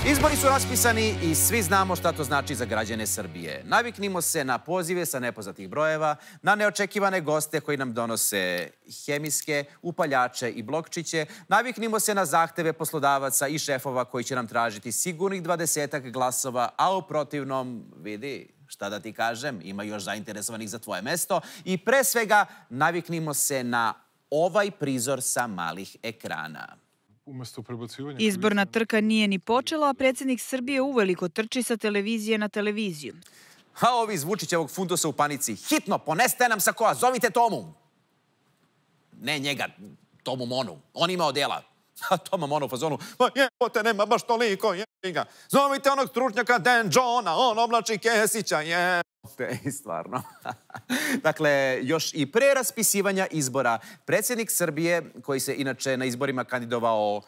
Izbori su raspisani i svi znamo šta to znači za građane Srbije. Naviknimo se na pozive sa nepoznatih brojeva, na neočekivane goste koji nam donose hemijske, upaljače i blokčiće. Naviknimo se na zahteve poslodavaca i šefova koji će nam tražiti sigurnih 20 glasova, a u protivnom, vidi, šta da ti kažem, ima još zainteresovanih za tvoje mesto. I pre svega, naviknimo se na ovaj prizor sa malih ekrana. Izborna trka nije ni počela, a predsjednik Srbije uveliko trči sa televizije na televiziju. A ovi iz Vučićevog fundusa u panici. Hitno, poneste nam sakoa, zovite Tomu. Ne njega, Tomu Monu. On ima odjela. A Toma Monu u fazonu, ma jebote, nema baš toliko, jebika. Zovite onog stručnjaka Dan Johna, on oblači Kesića, jebote. I stvarno. Dakle, još i pre raspisivanja izbora, predsjednik Srbije, koji se inače na izborima kandidovao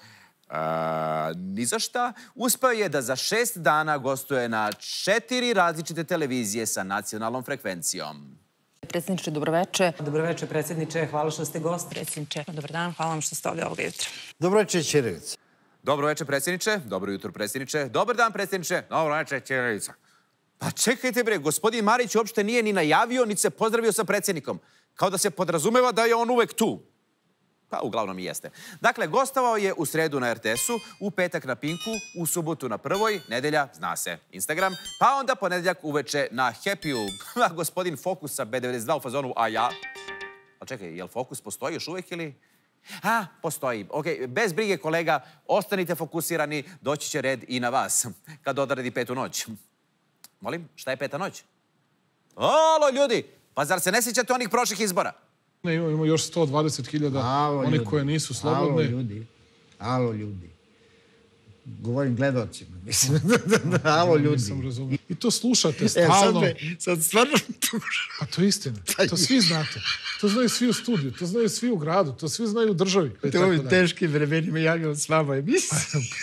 ni za šta, uspeo je da za 6 dana gostuje na 4 različite televizije sa nacionalnom frekvencijom. Predsjedniče, dobroveče. Dobroveče, predsjedniče. Hvala što ste gost. Predsjedniče, dobar dan. Hvala vam što ste ovdje ovoga jutra. Dobroveče, Ćirilica. Dobroveče, predsjedniče. Dobro jutro, predsjedniče. Dobar dan, predsjedniče. Dobroveče, Ćirilica. Pa čekajte, bre, gospodin Marić uopšte nije ni najavio, ni se pozdravio sa predsjednikom. Kao da se podrazumeva da je on uvek tu. Pa, uglavnom i jeste. Dakle, gostovao je u sredu na RTS-u, u petak na Pinku, u subotu na Prvoj, nedelja, zna se, Instagram, pa onda ponedeljak uveče na Happy-u. Gospodin Fokus sa B92 u fazonu, a ja? Ali čekaj, jel Fokus postoji još uvek ili? A, postoji. Ok, bez brige, kolega, ostanite fokusirani, doći će red i na vas, kad odradi petu noć. Molim, šta je peta noć? Alo, ljudi, pa zar se ne sjećate onih prošlih izbora? Imamo još 120.000 onih koje nisu slobodne. Alo, ljudi. Govorim gledalcima. Alo, ljudi. I to slušate stalno. Sad stvarno tuža. Pa to je istina. To svi znate. To znaju svi u studiju, to znaju svi u gradu, to svi znaju u državi. To ovim teškim vremenima javljam s vama emisiju.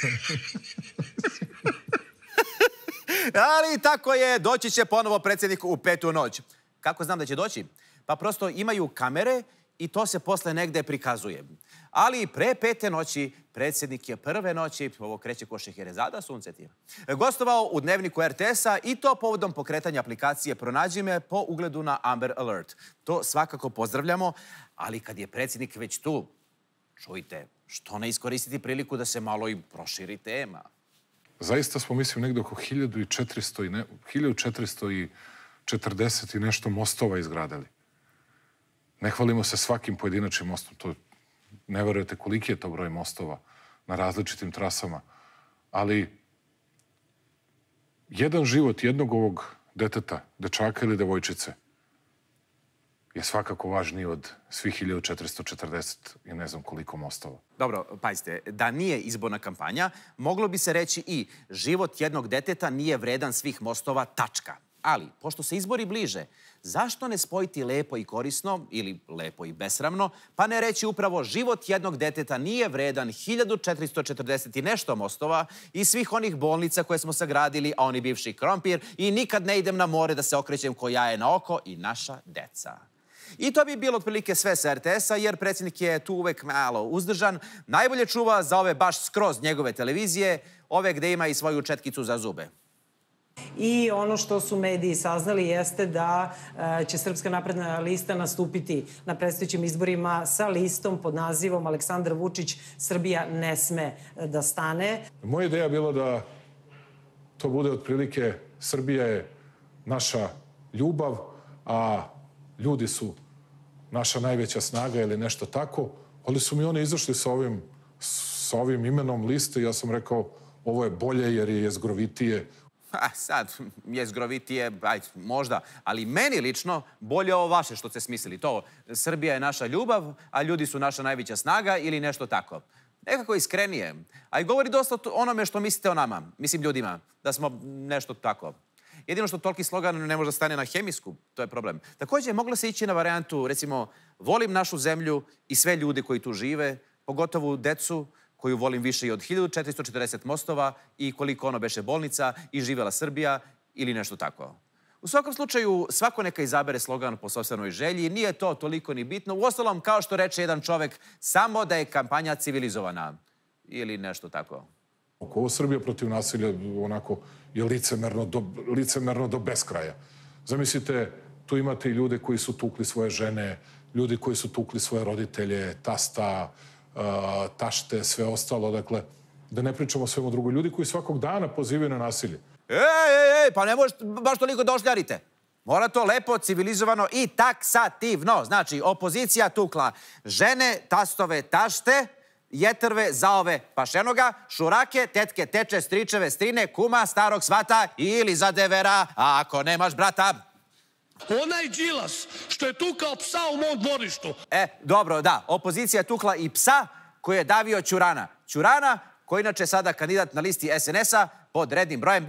Ali tako je, doći će ponovo predsjednik u petu noć. Kako znam da će doći? Pa prosto imaju kamere i to se posle negde prikazuje. Ali pre pete noći, predsjednik je prve noći, ovo kreće ko Šeherezada, sunce ti, gostovao u dnevniku RTS-a i to povodom pokretanja aplikacije Pronađi me po ugledu na Amber Alert. To svakako pozdravljamo, ali kad je predsjednik već tu, čujte, što ne iskoristiti priliku da se malo i proširi tema? Zaista smo, mislim, negde oko 1440 i nešto mostova izgradili. Ne hvalimo se svakim pojedinačnim mostom. Ne verujete koliki je to broj mostova na različitim trasama. Ali jedan život jednog ovog deteta, dečaka ili devojčice, je svakako važniji od svih 1440 i ne znam koliko mostova. Dobro, pazite, da nije izborna kampanja, moglo bi se reći i život jednog deteta nije vredan svih mostova, tačka. Ali, pošto se izbori bliže, zašto ne spojiti lepo i korisno, ili lepo i besramno, pa ne reći upravo život jednog deteta nije vredan 1440 i nešto mostova i svih onih bolnica koje smo sagradili, a oni bivši krompir, i nikad ne idem na more da se okrećem ko jaje na oko i naša deca. I to bi bilo otprilike sve sa RTS-a, jer predsjednik je tu uvek malo uzdržan. Najbolje čuva za ove baš skroz njegove televizije, ove gde ima i svoju četkicu za zube. I ono što su mediji saznali jeste da će Srpska napredna lista nastupiti na predstojećim izborima sa listom pod nazivom Aleksandar Vučić, Srbija ne sme da stane. Moja ideja je bila da to bude otprilike Srbija je naša ljubav, a ljudi su naša najveća snaga ili nešto tako, ali su mi oni izašli sa ovim imenom liste i ja sam rekao ovo je bolje jer je jezgrovitije. Sad, jezgrovitije, ajde, možda, ali meni lično bolje ovo vaše što ste smislili. To, Srbija je naša ljubav, a ljudi su naša najveća snaga ili nešto tako. Nekako iskrenije. A i govori dosta o onome što mislite o nama, mislim ljudima, da smo nešto tako. Jedino što toliki slogan ne može da stane na hemijsku, to je problem. Također, moglo se ići na varijantu, recimo, volim našu zemlju i sve ljude koji tu žive, pogotovo decu, koju volim više i od 1440 mostova i koliko ono beše bolnica i živela Srbija ili nešto tako. U svakom slučaju, svako neka izabere slogan po sopstvenoj želji, nije to toliko ni bitno. Uostalom, kao što reče jedan čovek, samo da je kampanja civilizovana ili nešto tako. Ovo Srbija protiv nasilja onako je licemerno do beskraja. Zamislite, tu imate i ljude koji su tukli svoje žene, ljudi koji su tukli svoje roditelje, tasta, tašte, sve ostalo. Dakle, da ne pričamo o svemu drugo. Ljudi koji svakog dana pozivaju na nasilje. Ej, pa ne možete baš toliko došljarite. Mora to lepo, civilizovano i taksativno. Znači, opozicija tukla žene, tastove, tašte, jetrve, zaove, pašenoga, šurake, tetke, teče, stričeve, strine, kuma, starog svata ili zadevera, a ako nemaš brata... Onaj Đilas što je tukao psa u mom dvorištu. Dobro, da. Opozicija je tukla i psa koji je davio Ćurana. Ćurana, koji inače sada kandidat na listi SNS-a pod rednim brojem.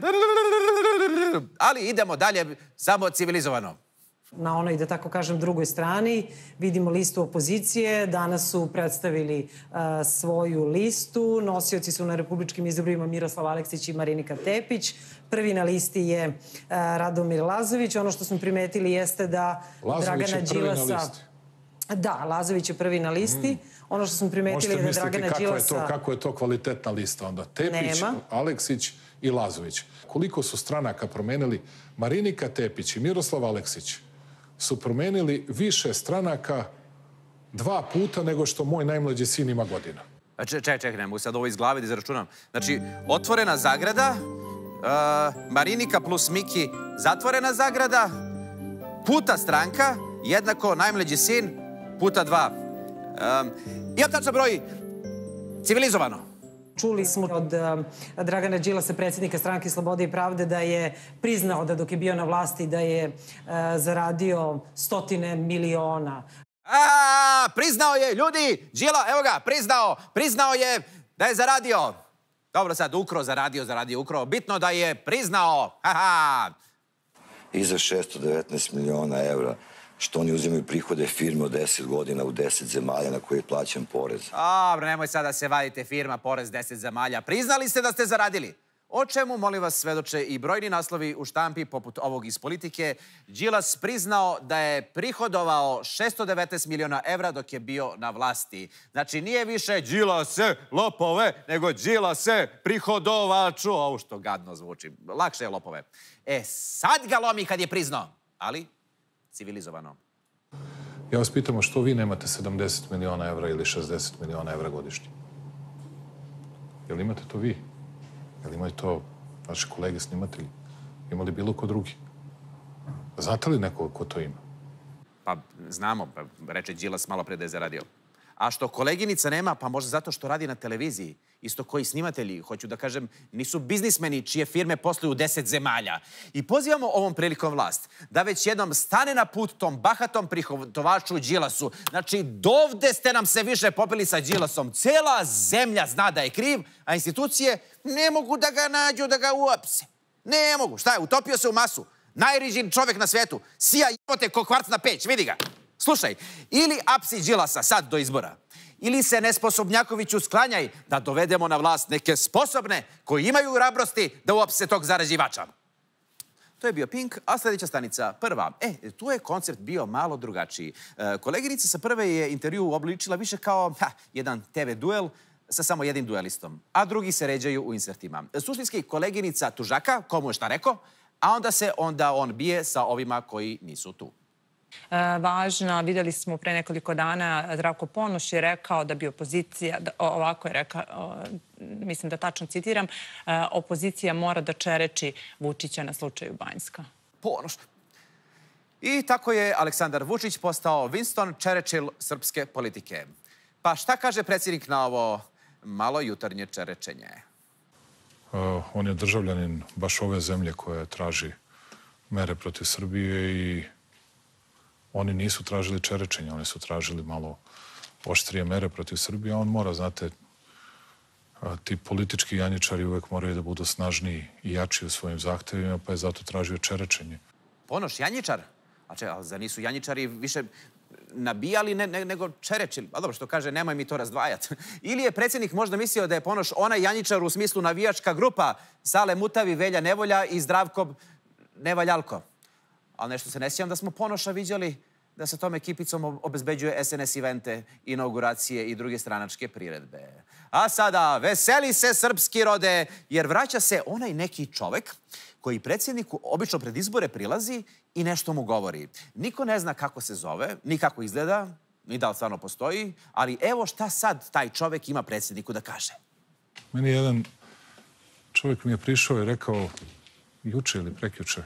Ali idemo dalje, samo civilizovano. Na onoj, da tako kažem, drugoj strani vidimo listu opozicije. Danas su predstavili svoju listu. Nosioci su na republičkim izborima Miroslav Aleksić i Marinika Tepić. Prvi na listi je Radomir Lazović. Ono što smo primetili jeste da Dragana Đilasa... Da, Lazović je prvi na listi. Ono što smo primetili je da Dragana Đilasa... Možete misliti kako je to kvalitetna lista onda. Tepić, Aleksić i Lazović. Koliko su stranaka promenili Marinika Tepić i Miroslav Aleksić su promenili više stranaka 2 puta nego što moj najmlađi sin ima godina. Čekaj, ne mogu sad ovo iz glave da izračunam. Znači, otvorena zagrada, Marinika plus Miki, zatvorena zagrada, puta stranka, jednako najmlađi sin, puta 2. Imam tačan broj, civilizovano. Čuli smo od Dragana Đilasa, predsjednika Stranke Slobode i pravde, da je priznao da dok je bio na vlasti da je zaradio 100 miliona. Priznao je, ljudi! Đila, evo ga, priznao je da je zaradio. Dobro, sad, ukro, zaradio, ukro. Bitno da je priznao. I za 619 miliona evra što oni uzimaju prihode firme od 10 godina u 10 zemalja na koje je plaćan porez. Dobro, nemoj sad da se vadite firma, porez 10 zemalja. Priznali ste da ste zaradili. O čemu, molim vas, svedoče i brojni naslovi u štampi, poput ovog iz Politike. Đilas priznao da je prihodovao 619 miliona evra dok je bio na vlasti. Znači, nije više Đilase, lopove, nego Đilase, prihodovaču. Ovo što gadno zvuči. Lakše je lopove. Sad ga lomi kad je priznao. Ali... civilizovano. Ja vas pitam, što vi nemate 70 miliona evra ili 60 miliona evra godišnje? Jel imate to vi? Jel imaju to vaši kolege snimatelji? Ima li bilo ko drugi? Znate li nekoga ko to ima? Pa znamo, reče Đilas malo pre da je zaradio. A što koleginica nema, pa možda zato što radi na televiziji. Isto koji snimatelji, hoću da kažem, nisu biznismeni čije firme posluju u 10 zemalja. I pozivamo ovom prilikom vlast da već jednom stane na put tom bahatom prihodovaču Đilasu. Znači, dovde ste nam se više popili sa Đilasom. Cela zemlja zna da je kriv, a institucije ne mogu da ga nađu, da ga uapse. Ne mogu. Šta je? Utopio se u masu. Najriđin čovek na svetu. Sija jebote ko kvarcna peć. Vidi ga. Slušaj, ili apsi Đilasa sad do izbora, ili se nesposobnjakoviću sklanjaj da dovedemo na vlast neke sposobne koji imaju hrabrosti da uapse tog zarađivača. To je bio Pink, a sljedeća stanica Prva. Tu je koncept bio malo drugačiji. Koleginica sa Prve je intervju obličila više kao jedan TV duel sa samo jednim duelistom, a drugi se ređaju u insertima. Suštinski koleginica tužaka, komu je šta rekao, a onda on bije sa ovima koji nisu tu. Važna, videli smo pre nekoliko dana, Zdravko Ponoš je rekao da bi opozicija, ovako je rekao, mislim da tačno citiram, opozicija mora da čereči Vučića na slučaju Banjska. Ponoš. I tako je Aleksandar Vučić postao Winston Churchill srpske politike. Pa šta kaže predsjednik na ovo malo jutarnje čerečenje? On je državljanin baš ove zemlje koja traži mere protiv Srbije i oni nisu tražili čerečenje, oni su tražili malo oštrije mere protiv Srbije, a on mora, znate, ti politički janjičari uvek moraju da budu snažniji i jači u svojim zahtevima, pa je zato tražio čerečenje. Ponoš, janjičar? A za nisu janjičari više nabijali nego čerečili? A dobro, što kaže, nemoj mi to razdvajati. Ili je predsjednik možda mislio da je Ponoš onaj janjičar u smislu navijačka grupa Sale Mutavi, Velja Nevolja i Zdravko Nevaljalko. Ali nešto se ne sjećam da smo Ponoša viđali da sa tom ekipicom obezbeđuje SNS evente, inauguracije i druge stranačke priredbe. A sada, veseli se srpski rode, jer vraća se onaj neki čovek koji predsjedniku obično pred izbore prilazi i nešto mu govori. Niko ne zna kako se zove, ni kako izgleda, ni da li stvarno postoji, ali evo šta sad taj čovek ima predsjedniku da kaže. Meni jedan čovjek mi je prišao i rekao juče ili prekjuče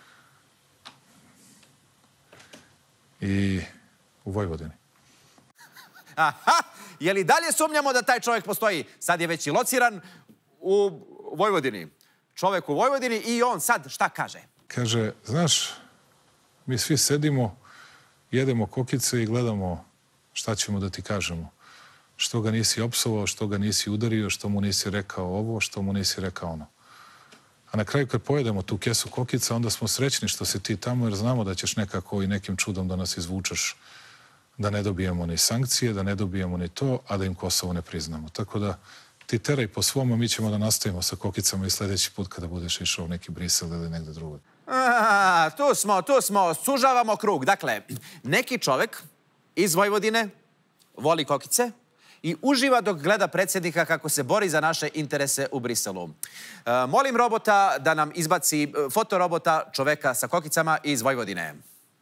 i u Vojvodini. Aha! Je li dalje sumnjamo da taj čovjek postoji? Sad je već i lociran u Vojvodini. Čovjek u Vojvodini i on sad šta kaže? Kaže, znaš, mi svi sedimo, jedemo kokice i gledamo šta ćemo da ti kažemo. Što ga nisi opsovao, što ga nisi udario, što mu nisi rekao ovo, što mu nisi rekao ono. A na kraju kad pojedemo tu kesu kokica, onda smo srećni što si ti tamo, jer znamo da ćeš nekako i nekim čudom da nas izvučeš, da ne dobijemo ni sankcije, da ne dobijemo ni to, a da im Kosovo ne priznamo. Tako da ti teraj po svom, a mi ćemo da nastavimo sa kokicama i sljedeći put kada budeš išao u neki Brisel ili negde drugo. Tu smo, sužavamo krug. Dakle, neki čovek iz Vojvodine voli kokice i uživa dok gleda predsjednika kako se bori za naše interese u Briselu. Molim robota da nam izbaci fotorobota čoveka sa kokicama iz Vojvodine.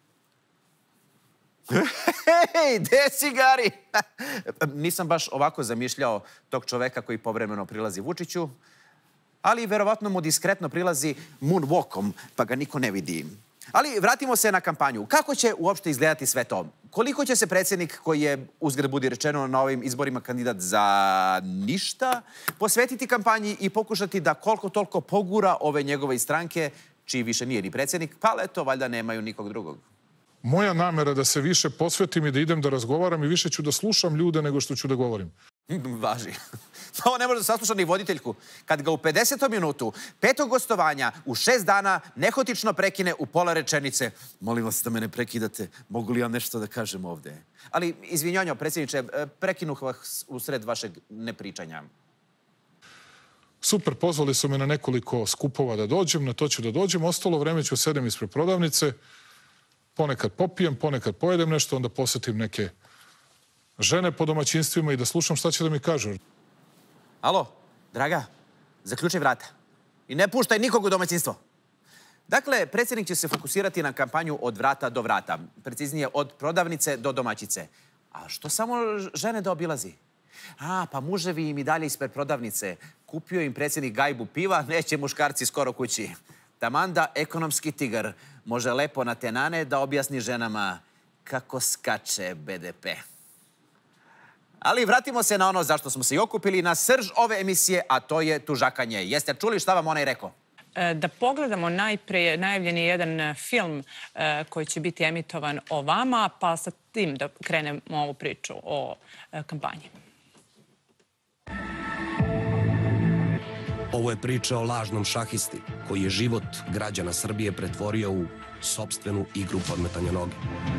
Hej, gde si, Gari? Nisam baš ovako zamišljao tog čoveka koji povremeno prilazi Vučiću, ali verovatno mu diskretno prilazi moonwalkom, pa ga niko ne vidi. Ali vratimo se na kampanju. Kako će uopšte izgledati sve to? Koliko će se predsjednik, koji je, uzgred budi rečeno, na ovim izborima kandidat za ništa, posvetiti kampanji i pokušati da koliko toliko pogura ove njegove stranke, čiji više nije ni predsjednik, pa eto, valjda nemaju nikog drugog. Moja namera da se više posvetim i da idem da razgovaram i više ću da slušam ljude nego što ću da govorim. Važi. Ovo ne može da sasluša ni voditeljku. Kad ga u 50. minutu, 5. gostovanja, u 6 dana, nehotično prekine u pola rečenice. Molim vas da me ne prekidate. Mogu li ja nešto da kažem ovde? Ali, izvinjonjo, predsjedniče, prekinuh vas usred vašeg nepričanja. Super, pozvali su me na nekoliko skupova da dođem, na to ću da dođem. Ostalo vreme ću sedem ispred prodavnice. Ponekad popijem, ponekad pojedem nešto, onda posjetim neke žene po domaćinstvima i da slušam šta će da mi kažu. Alo, draga, zaključaj vrata. I ne puštaj nikog u domaćinstvo. Dakle, predsjednik će se fokusirati na kampanju od vrata do vrata. Preciznije, od prodavnice do domaćice. A što samo žene da obilazi? Pa muževi im i dalje ispred prodavnice. Kupio im predsjednik gajbu piva, neće muškarci skoro kući. Taman da ekonomski tigar može lepo na tenane da objasni ženama kako skače BDP. Ali vratimo se na ono zašto smo se i okupili, na srž ove emisije, a to je tužakanje. Jeste čuli šta vam onaj rekao? Da pogledamo najprije najavljeni jedan film koji će biti emitovan o vama, pa sa tim da krenemo ovu priču o kampanji. Ovo je priča o lažnom šahisti koji je život građana Srbije pretvorio u sopstvenu igru podmetanja noge.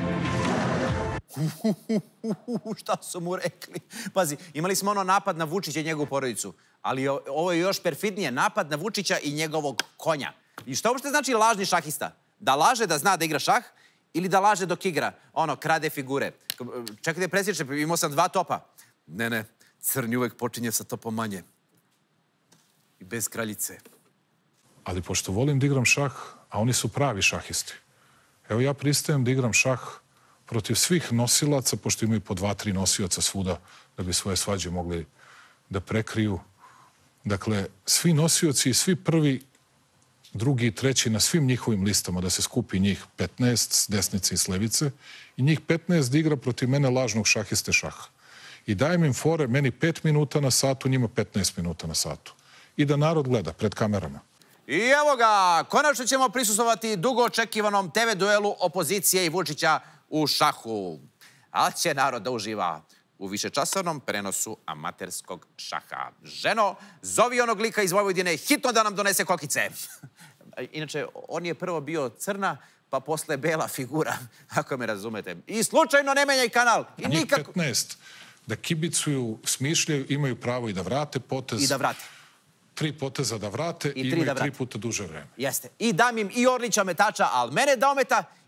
Šta su mu rekli? Pazi, imali smo ono napad na Vučića i njegovu porodicu, ali ovo je još perfidnije, napad na Vučića i njegovog konja. I šta uopšte znači lažni šahista? Da laže da zna da igra šah ili da laže dok igra? Ono, krade figure. Čekajte, predsjedniče, imao sam 2 topa. Ne, crni uvek počinje sa topom manje. I bez kraljice. Ali pošto volim da igram šah, a oni su pravi šahisti. Evo ja pristajem da igram šah protiv svih nosilaca, pošto imaju po 2-3 nosioca svuda da bi svoje svađe mogli da prekriju. Dakle, svi nosioci i svi prvi, drugi i treći na svim njihovim listama, da se skupi njih 15 s desnice i s levice i njih 15 da igra protiv mene lažnog šahiste šaha. I dajem im fore, meni 5 minuta na satu, njima 15 minuta na satu. I da narod gleda pred kamerama. I evo ga, konačno ćemo prisustvovati dugo očekivanom TV duelu opozicije i Vučića u šahu. Ali će narod da uživa u višečasovnom prenosu amaterskog šaha. Ženo, zovi onog lika iz Vojvodine hitno da nam donese kokice. Inače, on je prvo bio crna, pa posle bela figura, ako me razumete. I slučajno ne menjaj kanal. I njih 15 da kibicuju, smišljaju, imaju pravo i da vrate potez. I da vrate. 3 poteza da vrate i imaju 3 puta duže vreme. Jeste. I dam im i Orlića metača, ali mene da ometa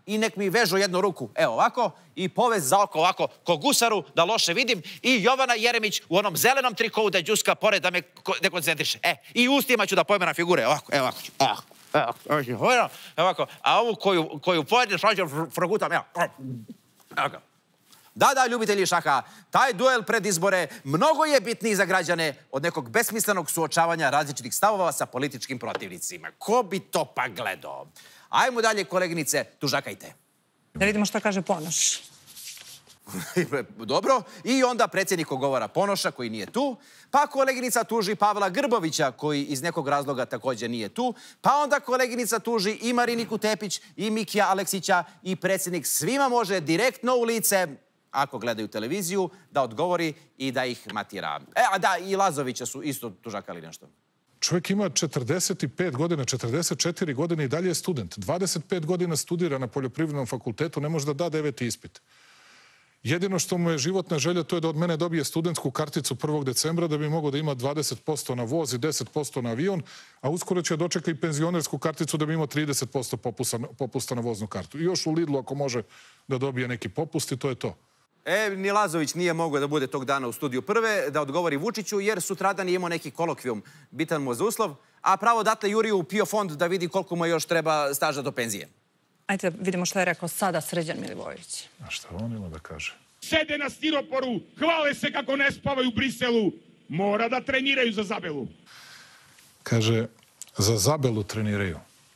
i nek mi vežu jednu ruku, evo ovako, i povez za oko ovako, ko gusaru, da loše vidim, i Jovana Jeremić u onom zelenom trikovu da džuska pored da me dekoncentriše. I ustima ću da pomeram figure, ovako, evo ovako ću, evo ovako, a ovu koju pojedem, progutam, evo ovako. Da, ljubitelji šaha, taj duel pred izbore mnogo je bitniji za građane od nekog besmislenog suočavanja različitih stavova sa političkim protivnicima. Ko bi to pa gledao? Ajmo dalje, koleginice, tužakajte. Da vidimo šta kaže Ponoš. Dobro, i onda predsjednik ogovara Ponoša koji nije tu, pa koleginica tuži Pavla Grbovića koji iz nekog razloga također nije tu, pa onda koleginica tuži i Mariniku Tepić i Mikija Aleksića i predsjednik svima može direktno u lice, ako gledaju televiziju, da odgovori i da ih matira. A da, i Lazovića su isto tužakali nešto. Čovjek ima 45 godina, 44 godine i dalje je student. 25 godina studira na poljoprivrednom fakultetu, ne može da da 9. ispit. Jedino što mu je životna želja to je da od mene dobije studentsku karticu 1. decembra da bi mogao da ima 20% na voz i 10% na avion, a uskoro će dočekati i penzionersku karticu da bi imao 30% popusta na voznu kartu. I još u Lidlu ako može da dobije neki popust i to je to. Ni Lazović nije mogao da bude tog dana u studiju Prve, da odgovori Vučiću, jer sutradan je imao neki kolokvijum, bitan mu za uslov, a pravo datle juri u PIO fond da vidi koliko mu još treba staža do penzije. Ajde vidimo što je rekao sada Srđan Milivojević. A šta on ima da kaže? Sede na stiroporu, hvale se kako ne spavaju u Briselu, mora da treniraju za Zabelu. Kaže, za Zabelu treniraju.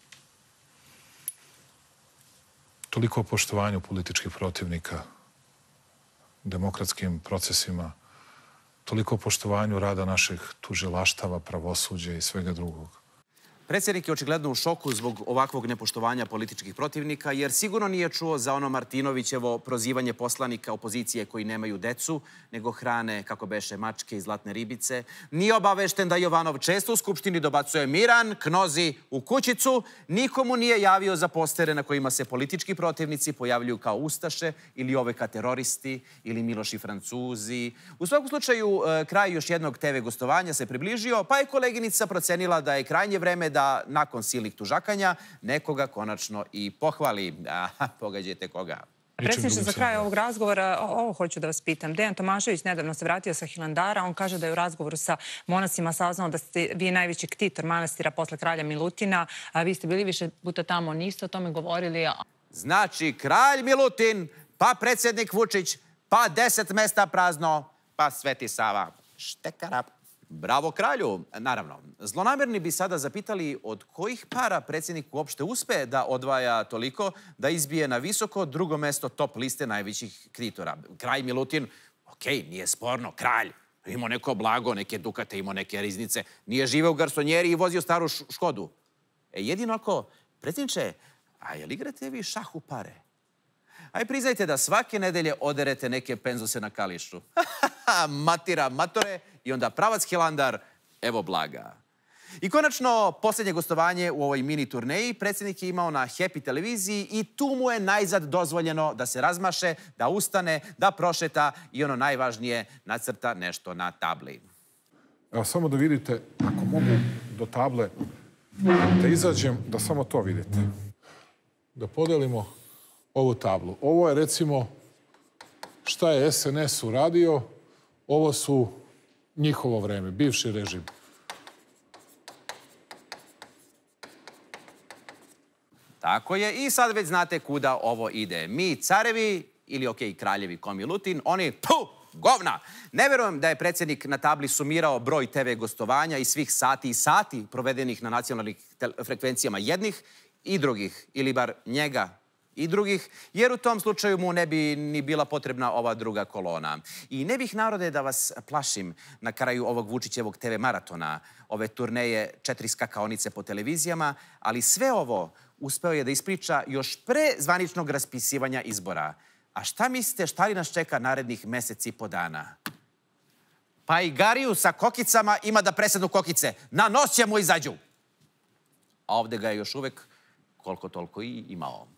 Toliko o poštovanju političkih protivnika, demokratskim procesima, toliko o poštovanju rada naših tužilaštava, pravosuđa i svega drugog. Predsjednik je očigledno u šoku zbog ovakvog nepoštovanja političkih protivnika, jer sigurno nije čuo za ono Martinovićevo prozivanje poslanika opozicije koji nemaju decu, nego hrane, kako beše, mačke i zlatne ribice. Nije obavešten da Jovanov često u Skupštini dobacuje miran, knozi u kućicu. Nikomu nije javio za postere na kojima se politički protivnici pojavljuju kao ustaše ili OVK teroristi ili Miloši Francuzi. U svakom slučaju, kraj još jednog TV gostovanja se približio, pa je koleginica procenila da je krajnje vreme da nakon silnih tužakanja nekoga konačno i pohvali. Pogađajte koga. Predsjedniče, za kraj ovog razgovora, ovo hoću da vas pitam. Dejan Tomašević nedavno se vratio sa Hilandara. On kaže da je u razgovoru sa monasima saznao da ste vi najveći ktitor manastira posle kralja Milutina. Vi ste bili više puta tamo, niste o tome govorili. Znači, kralj Milutin, pa predsjednik Vučić, pa 10 mesta prazno, pa Sveti Sava. Štekara. Bravo kralju. Naravno, zlonamerni bi sada zapitali od kojih para predsjednik uopšte uspe da odvaja toliko da izbije na visoko drugo mesto top liste najvećih ktitora. Kralj Milutin, okej, nije sporno, kralj. Imao neko blago, neke dukate, imao neke riznice. Nije živeo u garsonjeri i vozio staru Škodu. Jedino ako, predsjedniče, a jel igrate vi šah u pare? Aj priznajte da svake nedelje oderete neke penzose na Kališu. Matira matore i onda pravac Hilandar, evo blaga. I konačno, posljednje gostovanje u ovoj mini turneji predsjednik je imao na Happy televiziji i tu mu je najzad dozvoljeno da se razmaše, da ustane, da prošeta i ono najvažnije, nacrta nešto na tabli. Evo, samo da vidite, ako mogu do table da izađem, da samo to vidite. Da podelimo ovu tablu. Ovo je, recimo, šta je SNS uradio. Ovo su njihovo vreme, bivši režim. Tako je. I sad već znate kuda ovo ide. Mi carevi, ili okej, kraljevi ko Milutin, oni, govna! Ne verujem da je predsjednik na tabli sumirao broj TV gostovanja i svih sati i sati provedenih na nacionalnih frekvencijama jednih i drugih, ili bar njega i drugih, jer u tom slučaju mu ne bi ni bila potrebna ova druga kolona. I ne bih, narode, da vas plašim na kraju ovog Vučićevog TV maratona, ove turneje 4 skakaonice po televizijama, ali sve ovo uspeo je da ispriča još pre zvaničnog raspisivanja izbora. A šta mislite, šta li nas čeka narednih meseci i po dana? Pa i Gariju sa kokicama ima da presednu kokice. Na nos će mu izađu. A ovde ga je još uvek koliko toliko i imao.